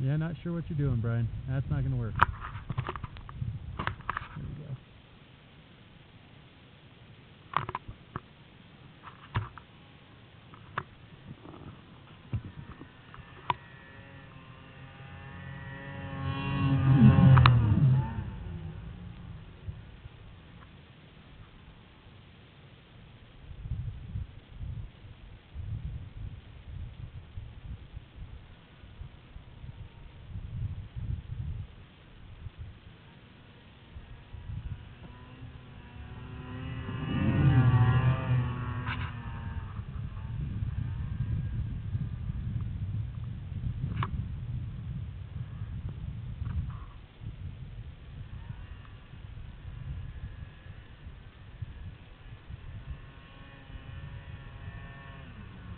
Yeah, not sure what you're doing, Brian. That's not going to work. There we go.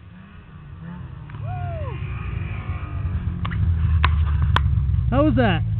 How was that?